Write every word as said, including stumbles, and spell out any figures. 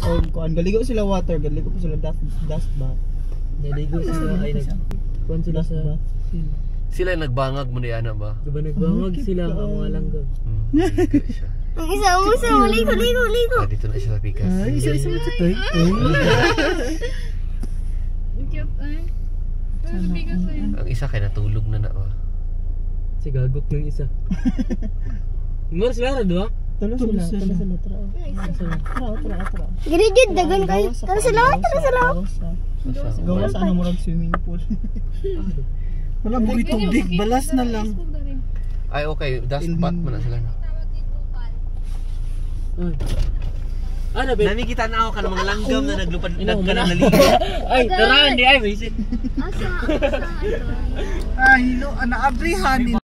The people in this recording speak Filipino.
or kuan galigo sila water, galigo pa sila dust dust bath. Naligo sila ay nag kuan sila Dust sa bath. Sila nagbangag mo na ba? diba nagbangag sila ang mga langgam. Hmm. maligo siya. Ang isa mo sa ligo ligo ligo. Ah, dito na siya sa pikas. Ay, isa-isa mo sa toy. Cute eh. Ano bigas eh. Ang isa kay natulog na na ba? Si gagok ng isa. Mo sila ra do? Tulo sila, tulo sila tra. Tra, tra, tra. Gini jud dagan kay. Tara sa lawa, tara sa lawa. Gawa sa ano murag swimming pool. Wala mo tubig, balas na lang. Ay okay, dust bath man na sila na. Ay. Ano ba? Namikita na ako ka ng mga langgam na naglupad Ina, ka na humana. naligo. Ay, tara, hindi ay, may Asa, asa, asa. Ay, no, ana abrihan.